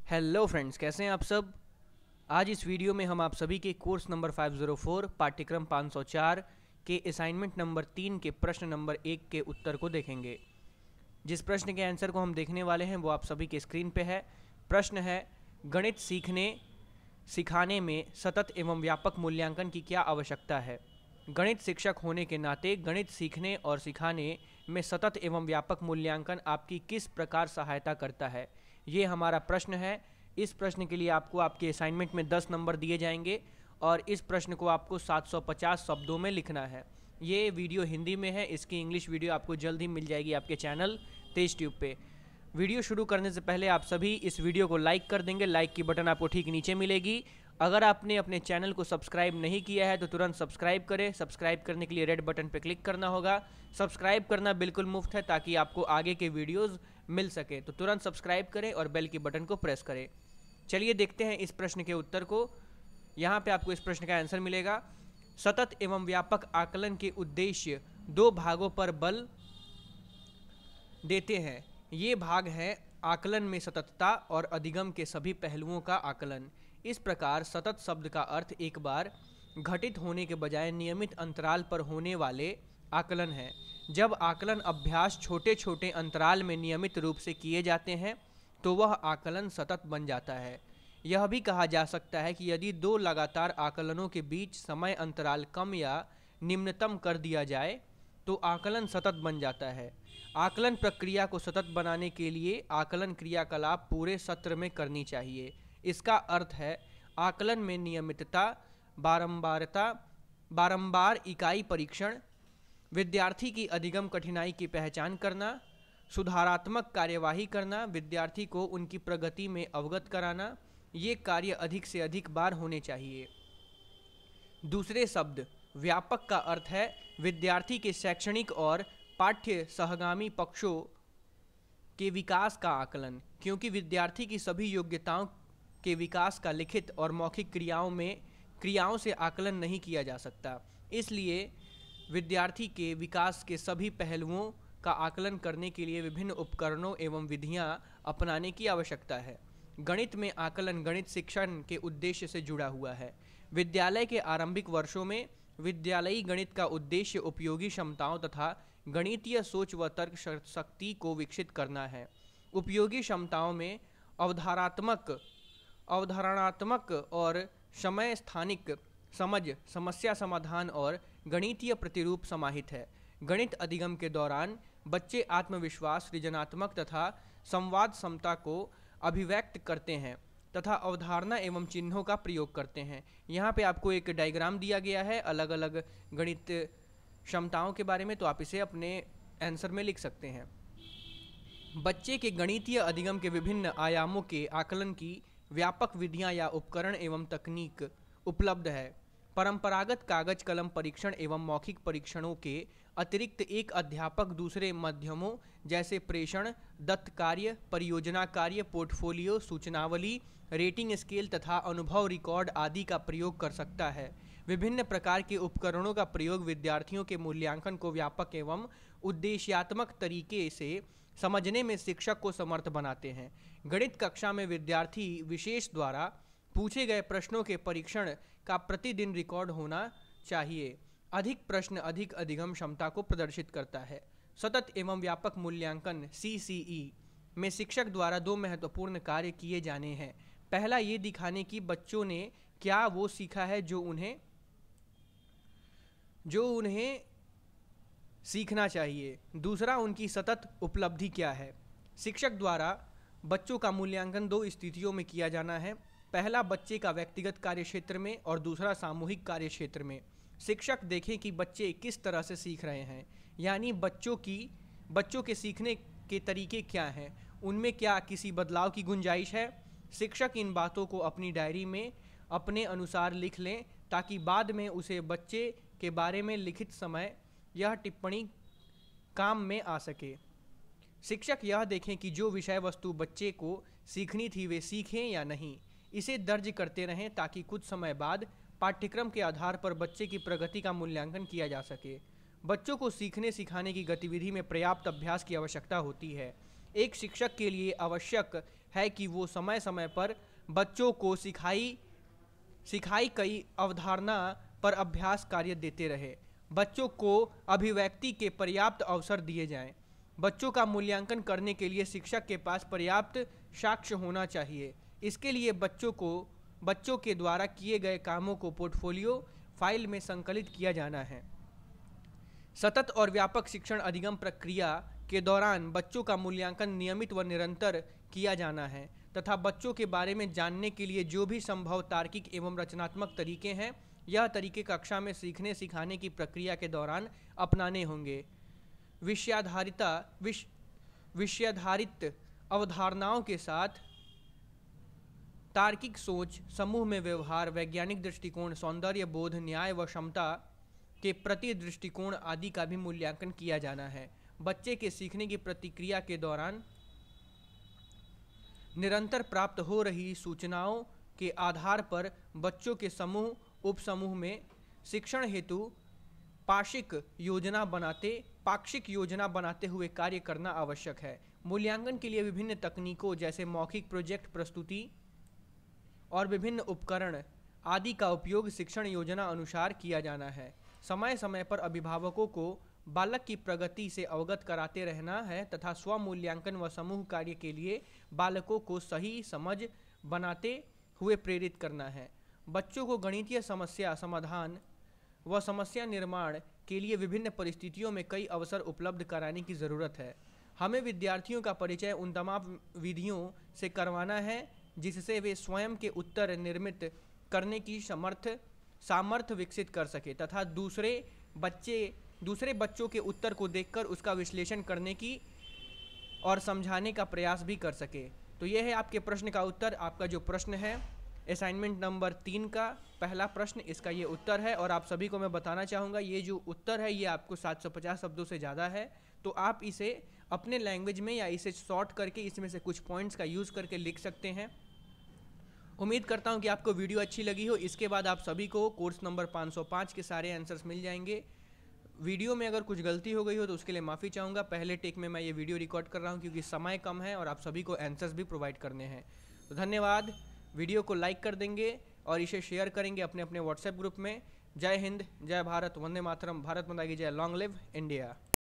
Hello friends, कैसे हैं आप सब। आज इस वीडियो में हम आप सभी के कोर्स नंबर 504 पाठ्यक्रम 504 के असाइनमेंट नंबर 3 के प्रश्न नंबर 1 के उत्तर को देखेंगे। जिस प्रश्न के आंसर को हम देखने वाले हैं वो आप सभी के स्क्रीन पे है। प्रश्न है, गणित सिखाने में सतत एवं व्यापक मूल्यांकन की क्या आवश्यकता है। गणित शिक्षक होने के नाते गणित सीखने और सिखाने में सतत एवं व्यापक मूल्यांकन आपकी किस प्रकार सहायता करता है, ये हमारा प्रश्न है। इस प्रश्न के लिए आपको आपके असाइनमेंट में 10 नंबर दिए जाएंगे और इस प्रश्न को आपको 750 शब्दों में लिखना है। ये वीडियो हिंदी में है, इसकी इंग्लिश वीडियो आपको जल्द ही मिल जाएगी आपके चैनल तेज ट्यूब पे। वीडियो शुरू करने से पहले आप सभी इस वीडियो को लाइक कर देंगे। लाइक की बटन आपको ठीक नीचे मिलेगी। अगर आपने अपने चैनल को सब्सक्राइब नहीं किया है तो तुरंत सब्सक्राइब करें। सब्सक्राइब करने के लिए रेड बटन पर क्लिक करना होगा। सब्सक्राइब करना बिल्कुल मुफ्त है ताकि आपको आगे के वीडियोज़ मिल सके, तो तुरंत सब्सक्राइब करें और बेल की बटन को प्रेस करें। चलिए देखते हैं इस प्रश्न के उत्तर को। यहाँ पे आपको इस प्रश्न का आंसर मिलेगा। सतत एवं व्यापक आकलन के उद्देश्य दो भागों पर बल देते हैं। ये भाग है आकलन में सततता और अधिगम के सभी पहलुओं का आकलन। इस प्रकार सतत शब्द का अर्थ एक बार घटित होने के बजाय नियमित अंतराल पर होने वाले आकलन है। जब आकलन अभ्यास छोटे छोटे अंतराल में नियमित रूप से किए जाते हैं तो वह आकलन सतत बन जाता है। यह भी कहा जा सकता है कि यदि दो लगातार आकलनों के बीच समय अंतराल कम या निम्नतम कर दिया जाए तो आकलन सतत बन जाता है। आकलन प्रक्रिया को सतत बनाने के लिए आकलन क्रियाकलाप पूरे सत्र में करनी चाहिए। इसका अर्थ है आकलन में नियमितता, बारंबारता, बारंबार इकाई परीक्षण, विद्यार्थी की अधिगम कठिनाई की पहचान करना, सुधारात्मक कार्यवाही करना, विद्यार्थी को उनकी प्रगति में अवगत कराना, ये कार्य अधिक से अधिक बार होने चाहिए। दूसरे शब्द व्यापक का अर्थ है विद्यार्थी के शैक्षणिक और पाठ्य सहगामी पक्षों के विकास का आकलन, क्योंकि विद्यार्थी की सभी योग्यताओं के विकास का लिखित और मौखिक क्रियाओं से आकलन नहीं किया जा सकता। इसलिए विद्यार्थी के विकास के सभी पहलुओं का आकलन करने के लिए विभिन्न उपकरणों एवं विधियां अपनाने की आवश्यकता है। गणित में आकलन गणित शिक्षण के उद्देश्य से जुड़ा हुआ है। विद्यालय के आरंभिक वर्षों में विद्यालयी गणित का उद्देश्य उपयोगी क्षमताओं तथा गणितीय सोच व तर्क शक्ति को विकसित करना है। उपयोगी क्षमताओं में अवधारणात्मक और समय स्थानिक समझ, समस्या समाधान और गणितीय प्रतिरूप समाहित है। गणित अधिगम के दौरान बच्चे आत्मविश्वास, सृजनात्मक तथा संवाद क्षमता को अभिव्यक्त करते हैं तथा अवधारणा एवं चिन्हों का प्रयोग करते हैं। यहाँ पे आपको एक डायग्राम दिया गया है अलग अलग गणित क्षमताओं के बारे में, तो आप इसे अपने आंसर में लिख सकते हैं। बच्चे के गणितीय अधिगम के विभिन्न आयामों के आकलन की व्यापक विधियां या उपकरण एवं तकनीक उपलब्ध है। परंपरागत कागज कलम परीक्षण एवं मौखिक परीक्षणों के अतिरिक्त एक अध्यापक दूसरे माध्यमों जैसे प्रेषण, दत्त कार्य, परियोजना कार्य, पोर्टफोलियो, सूचनावली, रेटिंग स्केल तथा अनुभव रिकॉर्ड आदि का प्रयोग कर सकता है। विभिन्न प्रकार के उपकरणों का प्रयोग विद्यार्थियों के मूल्यांकन को व्यापक एवं उद्देश्यात्मक तरीके से समझने में शिक्षक को समर्थ बनाते हैं। गणित कक्षा में विद्यार्थी विशेष द्वारा पूछे गए प्रश्नों के परीक्षण का प्रतिदिन रिकॉर्ड होना चाहिए। अधिक प्रश्न अधिक अधिगम क्षमता को प्रदर्शित करता है। सतत एवं व्यापक मूल्यांकन CCE में शिक्षक द्वारा दो महत्वपूर्ण कार्य किए जाने हैं। पहला ये दिखाने कि बच्चों ने क्या वो सीखा है जो उन्हें सीखना चाहिए। दूसरा उनकी सतत उपलब्धि क्या है। शिक्षक द्वारा बच्चों का मूल्यांकन दो स्थितियों में किया जाना है। पहला बच्चे का व्यक्तिगत कार्यक्षेत्र में और दूसरा सामूहिक कार्यक्षेत्र में। शिक्षक देखें कि बच्चे किस तरह से सीख रहे हैं, यानी बच्चों के सीखने के तरीके क्या हैं, उनमें क्या किसी बदलाव की गुंजाइश है। शिक्षक इन बातों को अपनी डायरी में अपने अनुसार लिख लें ताकि बाद में उसे बच्चे के बारे में लिखित समय यह टिप्पणी काम में आ सके। शिक्षक यह देखें कि जो विषय वस्तु बच्चे को सीखनी थी वे सीखें या नहीं। इसे दर्ज करते रहें ताकि कुछ समय बाद पाठ्यक्रम के आधार पर बच्चे की प्रगति का मूल्यांकन किया जा सके। बच्चों को सीखने सिखाने की गतिविधि में पर्याप्त अभ्यास की आवश्यकता होती है। एक शिक्षक के लिए आवश्यक है कि वो समय समय पर बच्चों को सिखाई कई अवधारणा पर अभ्यास कार्य देते रहे। बच्चों को अभिव्यक्ति के पर्याप्त अवसर दिए जाएं। बच्चों का मूल्यांकन करने के लिए शिक्षक के पास पर्याप्त साक्ष्य होना चाहिए। इसके लिए बच्चों के द्वारा किए गए कामों को पोर्टफोलियो फाइल में संकलित किया जाना है। सतत और व्यापक शिक्षण अधिगम प्रक्रिया के दौरान बच्चों का मूल्यांकन नियमित व निरंतर किया जाना है तथा बच्चों के बारे में जानने के लिए जो भी संभव तार्किक एवं रचनात्मक तरीके हैं, यह तरीके कक्षा में सीखने सिखाने की प्रक्रिया के दौरान अपनाने होंगे। विषयाधारित अवधारणाओं के साथ तार्किक सोच, समूह में व्यवहार, वैज्ञानिक दृष्टिकोण, सौंदर्य बोध, न्याय व क्षमता के प्रति दृष्टिकोण आदि का भी मूल्यांकन किया जाना है। बच्चे के सीखने की प्रतिक्रिया के दौरान निरंतर प्राप्त हो रही सूचनाओं के आधार पर बच्चों के समूह उपसमूह में शिक्षण हेतु पाक्षिक योजना बनाते हुए कार्य करना आवश्यक है। मूल्यांकन के लिए विभिन्न तकनीकों जैसे मौखिक प्रोजेक्ट प्रस्तुति और विभिन्न उपकरण आदि का उपयोग शिक्षण योजना अनुसार किया जाना है। समय समय पर अभिभावकों को बालक की प्रगति से अवगत कराते रहना है तथा स्व मूल्यांकन व समूह कार्य के लिए बालकों को सही समझ बनाते हुए प्रेरित करना है। बच्चों को गणितीय समस्या समाधान व समस्या निर्माण के लिए विभिन्न परिस्थितियों में कई अवसर उपलब्ध कराने की ज़रूरत है। हमें विद्यार्थियों का परिचय उन तमाम विधियों से करवाना है जिससे वे स्वयं के उत्तर निर्मित करने की सामर्थ्य विकसित कर सके तथा दूसरे बच्चों के उत्तर को देखकर उसका विश्लेषण करने की और समझाने का प्रयास भी कर सके। तो यह है आपके प्रश्न का उत्तर। आपका जो प्रश्न है असाइनमेंट नंबर 3 का पहला प्रश्न, इसका ये उत्तर है। और आप सभी को मैं बताना चाहूँगा ये जो उत्तर है ये आपको 750 शब्दों से ज़्यादा है, तो आप इसे अपने लैंग्वेज में या इसे शॉर्ट करके इसमें से कुछ पॉइंट्स का यूज़ करके लिख सकते हैं। उम्मीद करता हूँ कि आपको वीडियो अच्छी लगी हो। इसके बाद आप सभी को कोर्स नंबर 505 के सारे आंसर्स मिल जाएंगे। वीडियो में अगर कुछ गलती हो गई हो तो उसके लिए माफ़ी चाहूँगा। पहले टेक में मैं ये वीडियो रिकॉर्ड कर रहा हूँ क्योंकि समय कम है और आप सभी को आंसर्स भी प्रोवाइड करने हैं। तो धन्यवाद। वीडियो को लाइक कर देंगे और इसे शेयर करेंगे अपने अपने व्हाट्सएप ग्रुप में। जय हिंद, जय भारत, वंदे मातरम, भारत माता की जय, लॉन्ग लिव इंडिया।